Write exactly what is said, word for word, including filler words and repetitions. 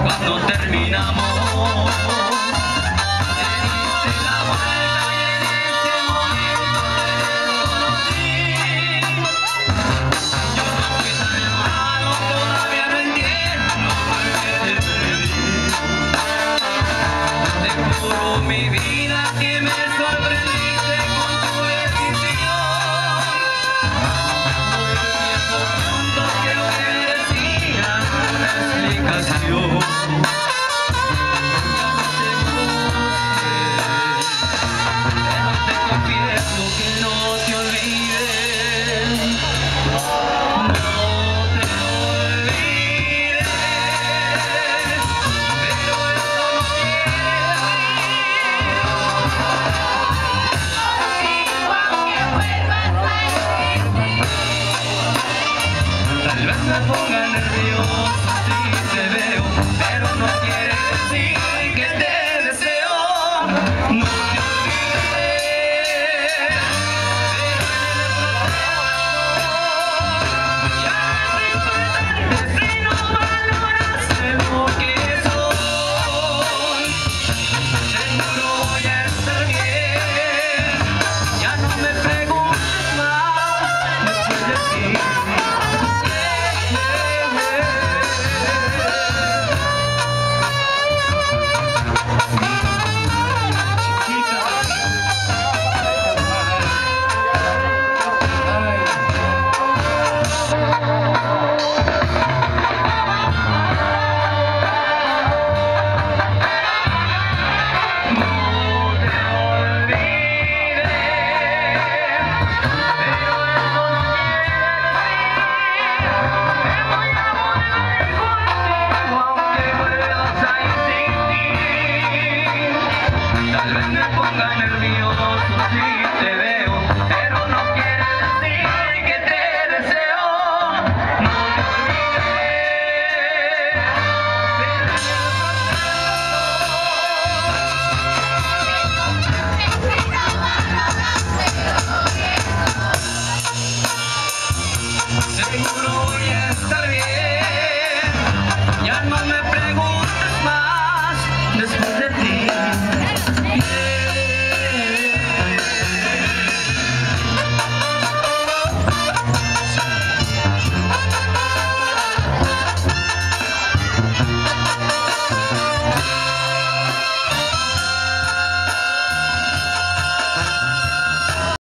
cuando terminamos. Te diste la vuelta y en ese momento te desconocí. Yo no fui tan malo, todavía no entiendo por qué te perdí. Te juro mi vida que me sorprendiste con tu decisión. Muy esos puntos que merecían una explicación. Pero te confieso que no te olvides. No te olvides. Pero esto no tal vez me ponga nervioso si te veo, pero no quiere decir que te deseo. No te olvides, pero en el proceso ya no importa si no valoras lo que soy. Seguro voy a estar bien, ya no me preguntes más, después de ti. Tal vez me ponga nervioso si te veo, pero no quiere decir que te deseo. No te olvides, pero en el proceso seguro voy a estar bien.